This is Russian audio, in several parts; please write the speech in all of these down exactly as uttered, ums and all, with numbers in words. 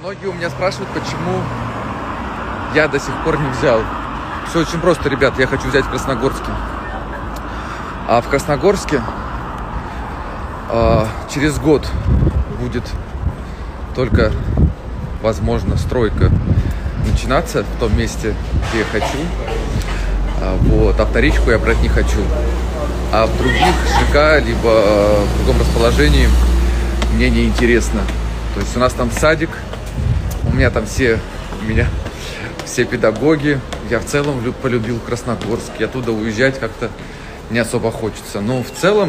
Многие у меня спрашивают, почему я до сих пор не взял. Все очень просто, ребят, я хочу взять в Красногорске. А в Красногорске э, через год будет только, возможно, стройка начинаться в том месте, где я хочу. А, вот, а вторичку я брать не хочу. А в других ЖК, либо э, в другом расположении мне не интересно. То есть у нас там садик, у меня там все, у меня все педагоги. Я в целом полюбил Красногорск. И оттуда уезжать как-то не особо хочется. Но в целом,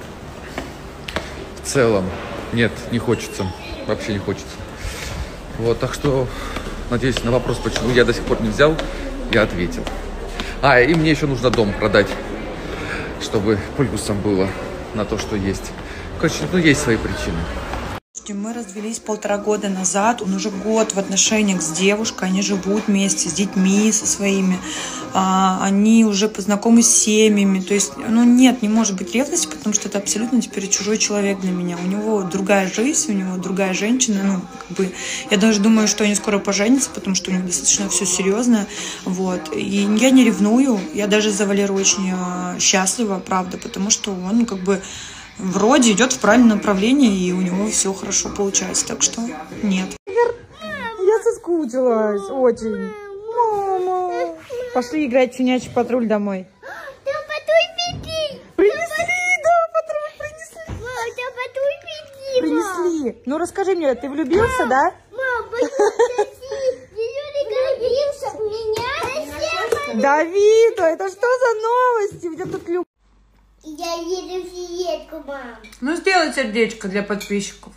в целом, нет, не хочется. Вообще не хочется. Вот, так что, надеюсь, на вопрос, почему я до сих пор не взял, я ответил. А, и мне еще нужно дом продать, чтобы плюсом было на то, что есть. Короче, ну, есть свои причины. Мы развелись полтора года назад, он уже год в отношениях с девушкой, они живут вместе с детьми, со своими, а, они уже познакомы с семьями, то есть, ну нет, не может быть ревности, потому что это абсолютно теперь чужой человек для меня, у него другая жизнь, у него другая женщина, ну, как бы, я даже думаю, что они скоро поженятся, потому что у них достаточно все серьезно, вот, и я не ревную, я даже за Валеру очень а, счастлива, правда, потому что он, как бы, вроде идет в правильном направлении, и у него все хорошо получается, так что нет. Я соскучилась очень. Мама. Пошли играть в щенячий патруль домой. Да, патруль беги. Принесли, да, патруль принесли. Мам, да, патруль беги, мам. Принесли. Ну расскажи мне, ты влюбился, мам, да? Мам, подожди. Влюбился в меня. Давида, это что за новости? У тебя тут любовь. Я еду в сердечко, мам. Ну сделай сердечко для подписчиков.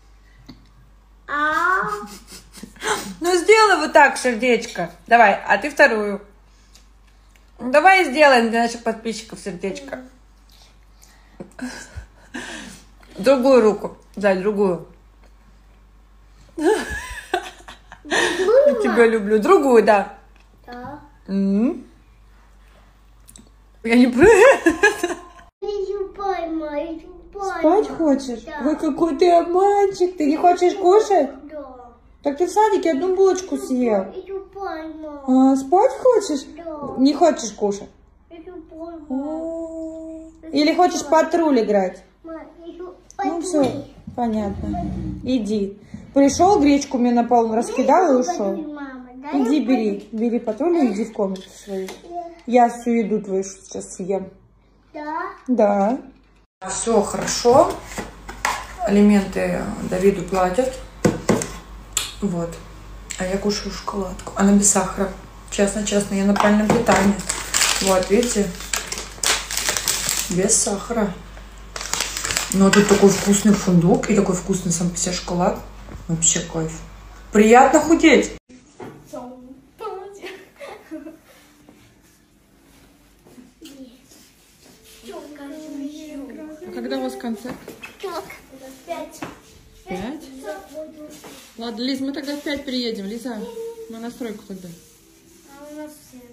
А? Ну сделай вот так сердечко. Давай, а ты вторую. Давай сделаем для наших подписчиков сердечко. Другую руку. Да, другую. Я тебя люблю. Другую, да. Да. Я не про это. Спать хочешь? Да. Ой, какой ты обманщик. Ты не хочешь кушать? Да. Так ты в садике одну булочку съел. Иду спать, мам. А, спать хочешь? Да. Не хочешь кушать? Иду спать, мам. Или хочешь в патруль играть? Мам, иду Ну все, понятно. Иди. Пришел, гречку мне на пол раскидал и ушел. Иди бери, бери патруль и иди в комнату свою. Я всю еду твою сейчас съем. Да? Да. Все хорошо. Алименты Давиду платят. Вот. А я кушаю шоколадку. Она без сахара. Честно-честно, я на правильном питании. Вот, видите? Без сахара. Но тут такой вкусный фундук и такой вкусный сам по себе шоколад. Вообще кайф. Приятно худеть. А когда у вас концерт? Пять. Пять? Ладно, Лиз, мы тогда в пять приедем. Лиза, мы на стройку тогда. А у нас все.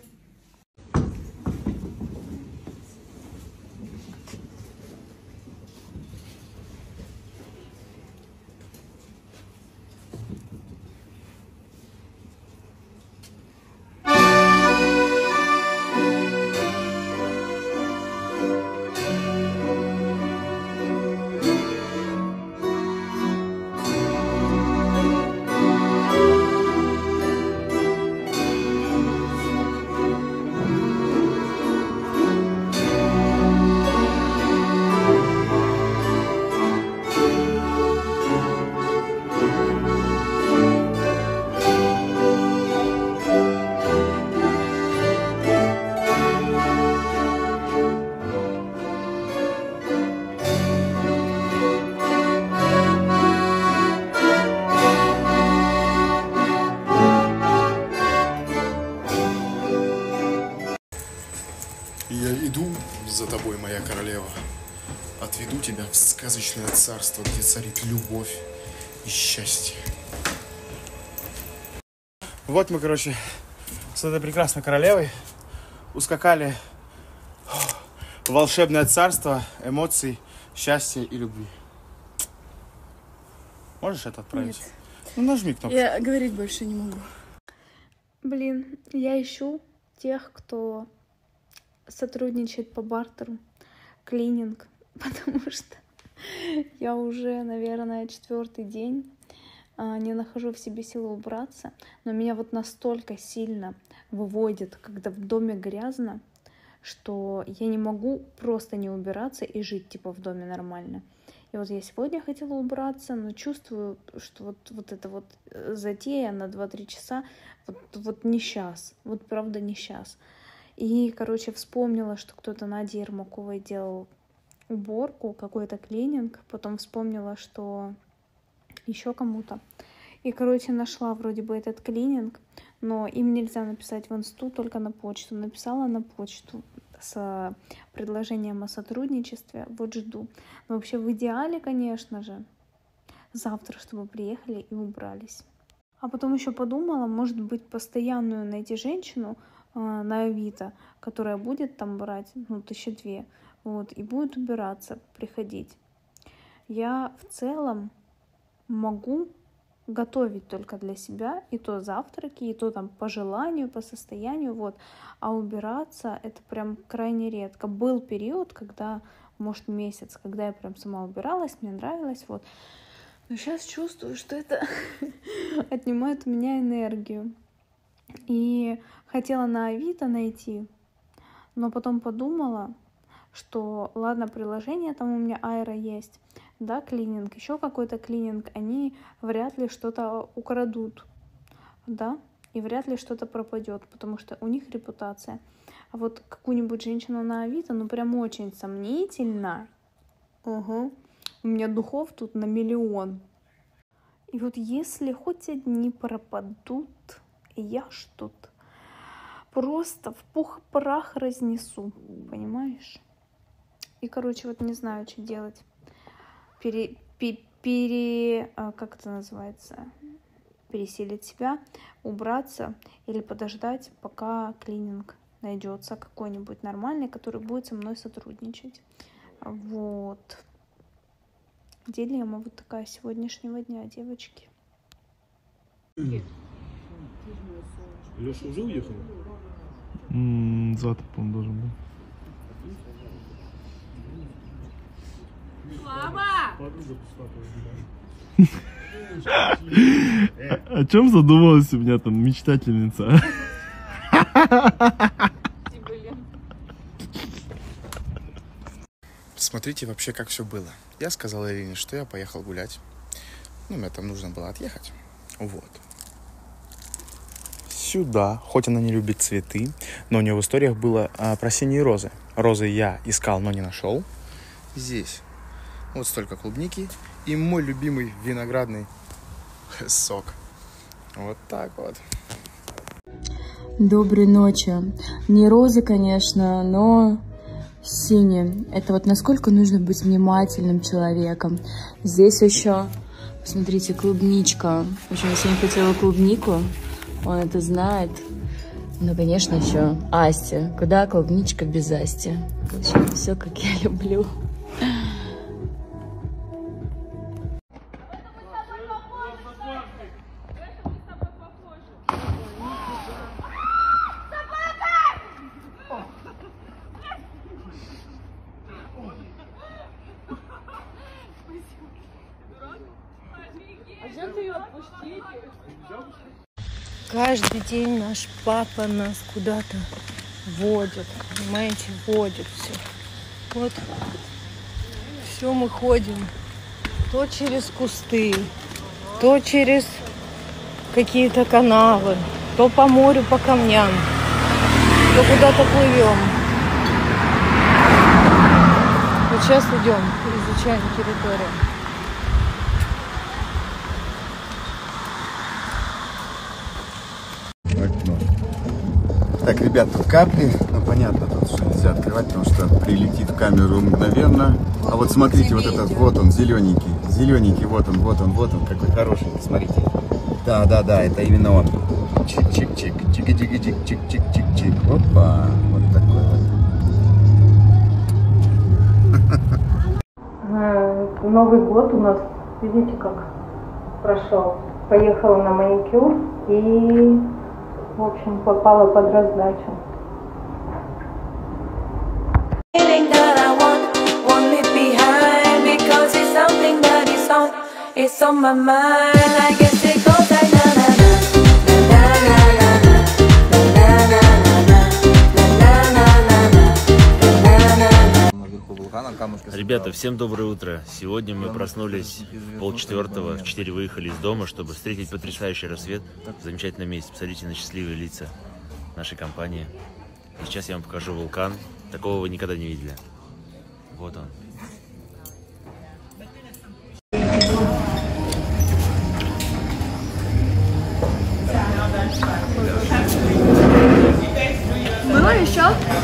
Я иду за тобой, моя королева. Отведу тебя в сказочное царство, где царит любовь и счастье. Вот мы, короче, с этой прекрасной королевой ускакали в волшебное царство эмоций, счастья и любви. Можешь это отправить? Нет. Ну нажми кнопку. Я говорить больше не могу. Блин, я ищу тех, кто сотрудничает по бартеру, клининг, потому что я уже, наверное, четвертый день не нахожу в себе силы убраться, но меня вот настолько сильно выводит, когда в доме грязно, что я не могу просто не убираться и жить типа в доме нормально. И вот я сегодня хотела убраться, но чувствую, что вот, вот эта вот затея на два-три часа, вот, вот не сейчас, вот правда не сейчас. И, короче, вспомнила, что кто-то Наде Ермаковой делал уборку, какой-то клининг, потом вспомнила, что еще кому-то. И, короче, нашла вроде бы этот клининг, но им нельзя написать в инсту, только на почту. Написала на почту с предложением о сотрудничестве, вот жду. Но вообще в идеале, конечно же, завтра, чтобы приехали и убрались. А потом еще подумала, может быть, постоянную найти женщину э, на Авито, которая будет там брать, ну, тысячи две, вот, и будет убираться, приходить. Я в целом могу готовить только для себя, и то завтраки, и то там по желанию, по состоянию, вот. А убираться это прям крайне редко. Был период, когда, может, месяц, когда я прям сама убиралась, мне нравилось, вот. Но сейчас чувствую, что это отнимает у меня энергию. И хотела на Авито найти, но потом подумала, что ладно, приложение там у меня Айра есть, да, клининг, еще какой-то клининг, они вряд ли что-то украдут, да, и вряд ли что-то пропадет, потому что у них репутация. А вот какую-нибудь женщину на Авито, ну прям очень сомнительно. Угу. У меня духов тут на миллион. И вот если хоть одни пропадут, я ж тут просто в пух и прах разнесу, понимаешь? И, короче, вот не знаю, что делать. Пере, пере, пере, как это называется, переселить себя, убраться или подождать, пока клининг найдется какой-нибудь нормальный, который будет со мной сотрудничать. Вот. Дилемма вот такая сегодняшнего дня, девочки. Леша уже уехал? М-м, завтра, по-моему, должен был. О чем задумалась у меня там мечтательница? Смотрите вообще, как все было. Я сказал Ирине, что я поехал гулять. Ну, мне там нужно было отъехать. Вот. Сюда, хоть она не любит цветы, но у нее в историях было а, про синие розы. Розы я искал, но не нашел. Здесь вот столько клубники и мой любимый виноградный сок. Вот так вот. Доброй ночи. Не розы, конечно, но синие. Это вот насколько нужно быть внимательным человеком. Здесь еще, посмотрите, клубничка. В общем, я сегодня хотела клубнику. Он это знает. Ну, конечно, еще Асти. Куда клубничка без Асти? В общем, все, как я люблю. Каждый день наш папа нас куда-то водит, понимаете, водит все. Вот, все мы ходим то через кусты, то через какие-то канавы, то по морю, по камням, то куда-то плывем. Вот сейчас идем, изучаем территорию. Так, ребят, тут капли, ну понятно, тут что нельзя открывать, потому что прилетит в камеру мгновенно. А вот смотрите, вот этот, вот он, зелененький, зелененький, вот он, вот он, вот он, какой хороший, смотрите. Да, да, да, это именно он. Чик-чик-чик, чик-чик-чик-чик-чик-чик. Опа, вот такой вот. Новый год у нас, видите, как прошел. Поехала на маникюр и, в общем, попала под раздачу. Ребята, всем доброе утро. Сегодня мы проснулись в полчетвертого, в четыре выехали из дома, чтобы встретить потрясающий рассвет в замечательном месте. Посмотрите на счастливые лица нашей компании. И сейчас я вам покажу вулкан. Такого вы никогда не видели. Вот он. Было еще?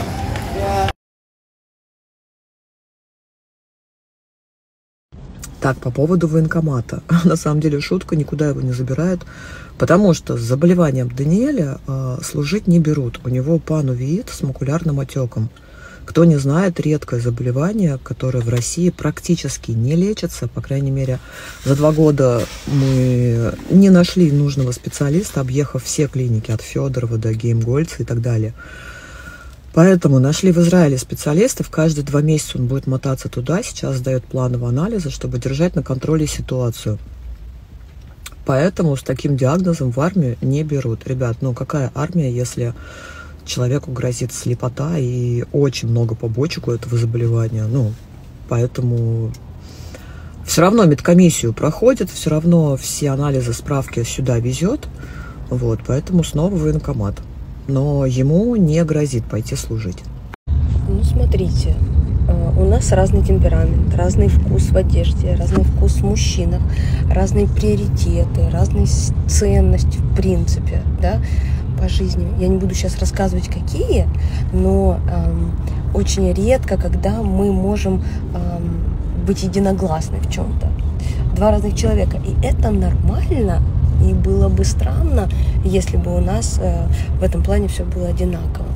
Так, по поводу военкомата. На самом деле шутка, никуда его не забирают, потому что с заболеванием Даниэля э, служить не берут. У него панувеит с макулярным отеком. Кто не знает, редкое заболевание, которое в России практически не лечится. По крайней мере, за два года мы не нашли нужного специалиста, объехав все клиники от Федорова до Геймгольца и так далее. Поэтому нашли в Израиле специалистов. Каждые два месяца он будет мотаться туда. Сейчас сдает плановые анализы, чтобы держать на контроле ситуацию. Поэтому с таким диагнозом в армию не берут. Ребят, ну какая армия, если человеку грозит слепота и очень много побочек у этого заболевания? Ну, поэтому все равно медкомиссию проходит, все равно все анализы, справки сюда везет. Вот, поэтому снова военкомат. Но ему не грозит пойти служить. Ну, смотрите, у нас разный темперамент, разный вкус в одежде, разный вкус в мужчинах, разные приоритеты, разные ценности в принципе, да, по жизни. Я не буду сейчас рассказывать, какие, но эм, очень редко, когда мы можем эм, быть единогласны в чем-то. Два разных человека, и это нормально. И было бы странно, если бы у нас э, в этом плане все было одинаково.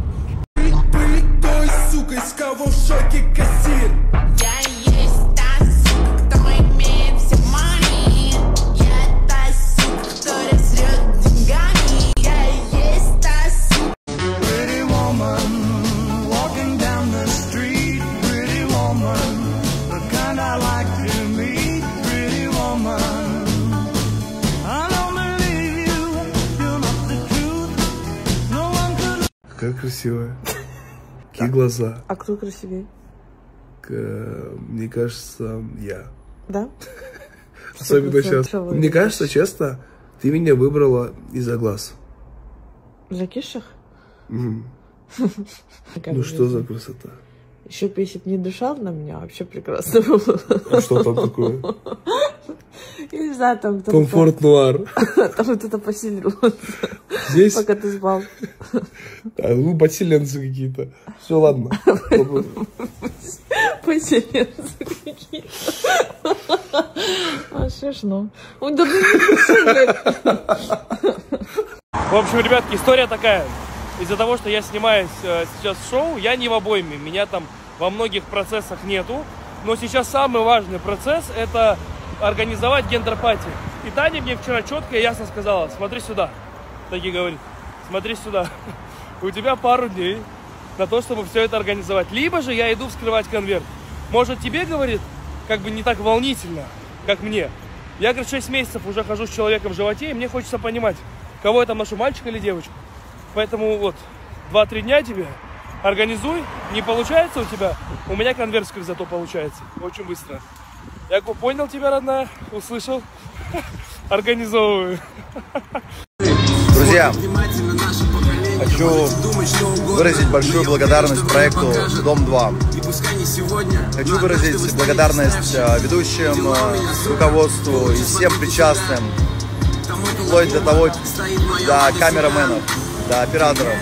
Той сукой, с кого в шоке кассир. Я есть та сука, кто имеет все money. Я та сука, которая срет деньгами. Я есть та сука. Pretty woman, walking down the street. Pretty woman, the kind I like to meet. Pretty woman. Какая красивая. Какие глаза. А кто красивее? К, мне кажется, я. Да? Особенно сейчас. Мне кажется, честно, ты меня выбрала из-за глаз. Закисших? Mm. Ну что за красота? Еще бы, если бы не дышал на меня, вообще прекрасно было. А что там такое? Я не знаю, там кто-то... Комфорт-нуар. Там кто-то поселился. Здесь? Пока ты спал. А, ну, подселенцы какие-то. Все, ладно. Поселенцы какие-то. А, смешно. В общем, ребятки, история такая. Из-за того, что я снимаюсь э, сейчас в шоу, я не в обойме. Меня там во многих процессах нету. Но сейчас самый важный процесс – это организовать гендер-пати. И Таня мне вчера четко и ясно сказала: смотри сюда. Таки говорит: смотри сюда. У тебя пару дней на то, чтобы все это организовать. Либо же я иду вскрывать конверт. Может, тебе, говорит, как бы не так волнительно, как мне. Я, говорит, шесть месяцев уже хожу с человеком в животе, и мне хочется понимать, кого я там ношу, мальчика или девочку. Поэтому вот, два-три дня тебе организуй. Не получается у тебя, у меня конвертских зато получается. Очень быстро. Я понял тебя, родная, услышал. Организовываю. Друзья, хочу выразить большую благодарность проекту Дом два. Хочу выразить благодарность ведущим, руководству и всем причастным, вплоть до того, до камераменов, до операторов.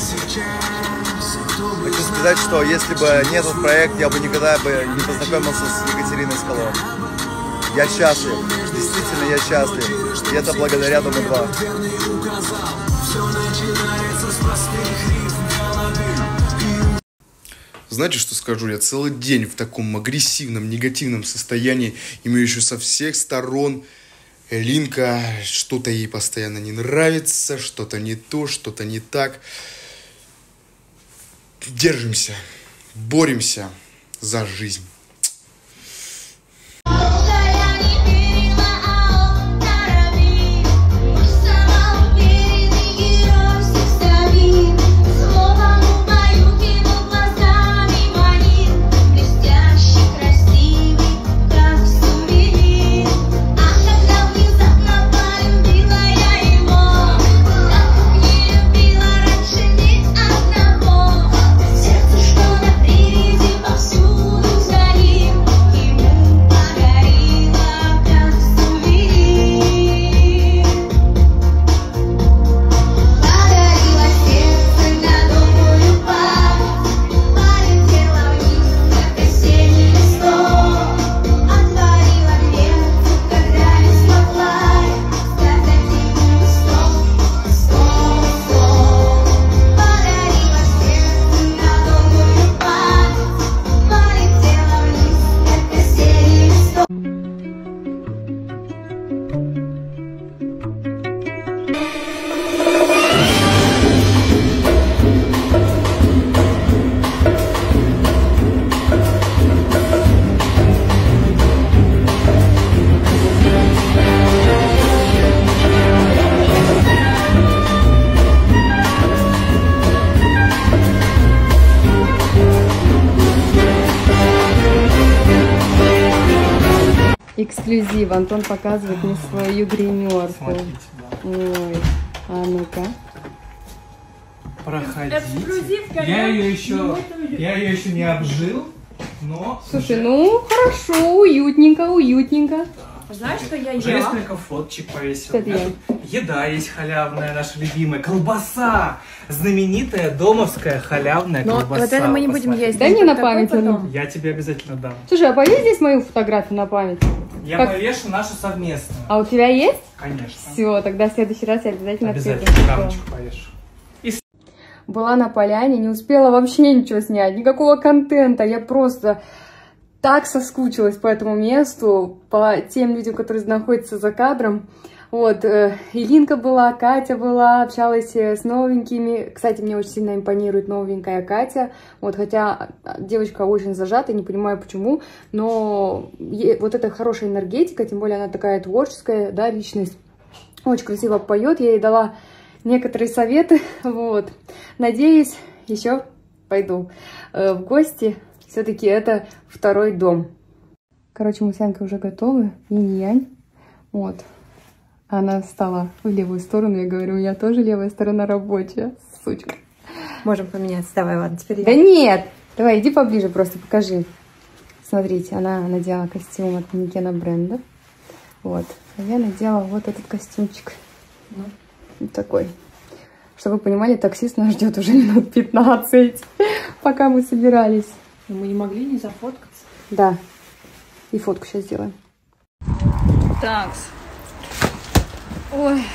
Хочу сказать, что если бы не этот проект, я бы никогда бы не познакомился с Екатериной Скаловой. Я счастлив, действительно я счастлив, и это благодаря Дому два. Знаете, что скажу? Я целый день в таком агрессивном, негативном состоянии, и меня еще со всех сторон Линка, что-то ей постоянно не нравится, что-то не то, что-то не так. Держимся, боремся за жизнь. Эксклюзив. Антон показывает мне свою гримерку. Ой, а ну-ка. Проходите. Я ее еще, я ее еще не обжил, но... Слушай, ну хорошо, уютненько, уютненько. Знаешь, что я ела? Уже несколько фоточек повесил. Что это Еда есть халявная, наша любимая. Колбаса! Знаменитая домовская халявная но колбаса. Вот это мы не будем есть. Дай мне на память. Я тебе обязательно дам. Слушай, а повесь здесь мою фотографию на память? Я как... повешу нашу совместную. А у тебя есть? Конечно. Все, тогда в следующий раз я обязательно Обязательно рамочку повешу. И... Была на поляне, не успела вообще ничего снять, никакого контента. Я просто так соскучилась по этому месту, по тем людям, которые находятся за кадром. Вот, Илинка была, Катя была, общалась с новенькими. Кстати, мне очень сильно импонирует новенькая Катя. Вот, хотя девочка очень зажата, не понимаю почему. Но вот эта хорошая энергетика, тем более она такая творческая, да, личность. Очень красиво поет. Я ей дала некоторые советы. Вот. Надеюсь, еще пойду в гости. Все-таки это второй дом. Короче, мы с Янкой уже готовы. Инь-янь. Вот. Она встала в левую сторону. Я говорю, у меня тоже левая сторона рабочая. Сучка. Можем поменяться. Давай, ладно, теперь я. Да нет! Давай, иди поближе, просто покажи. Смотрите, она надела костюм от манекена бренда. Вот. А я надела вот этот костюмчик. Ну. Вот такой. Чтобы вы понимали, таксист нас ждет уже минут пятнадцать, пока мы собирались. Но мы не могли не зафоткаться. Да. И фотку сейчас сделаем. Так. Ой.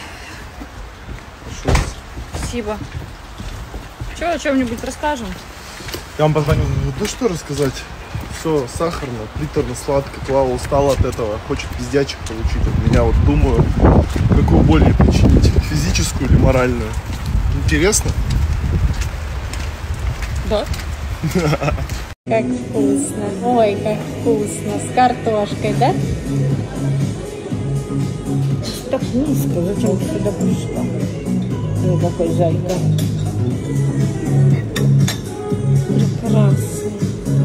Спасибо. Че, о чем-нибудь расскажем? Я вам позвонил. Да что рассказать? Все сахарно, приторно, сладко. Клава устала от этого, хочет пиздячек получить от меня. Вот думаю, какую боль ей причинить, физическую или моральную. Интересно? Да. Как вкусно. Ой, как вкусно. С картошкой, да? Так низко, зачем ты сюда пришла? Ну, какой зайка. Прекрасно.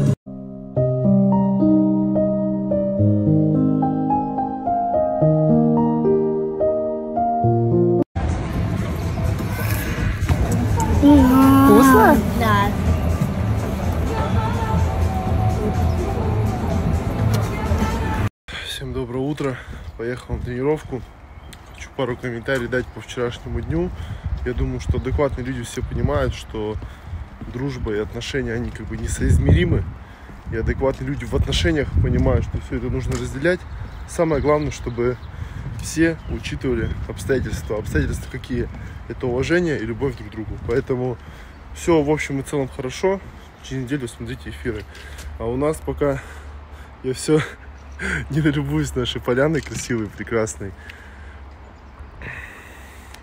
Вкусно? Да. Всем доброе утро. Поехал на тренировку. Хочу пару комментариев дать по вчерашнему дню. Я думаю, что адекватные люди все понимают, что дружба и отношения, они как бы несоизмеримы. И адекватные люди в отношениях понимают, что все это нужно разделять. Самое главное, чтобы все учитывали обстоятельства. Обстоятельства какие? Это уважение и любовь друг к другу. Поэтому все в общем и целом хорошо. Через неделю смотрите эфиры. А у нас пока я все не налюбуюсь нашей поляной красивой, прекрасной.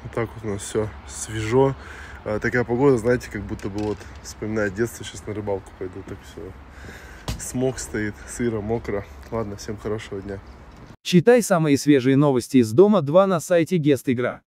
Вот так вот у нас все свежо. А, такая погода, знаете, как будто бы вот вспоминает детство, сейчас на рыбалку пойду, так все. Смог стоит, сыро, мокро. Ладно, всем хорошего дня. Читай самые свежие новости из Дома два на сайте Гест Игра.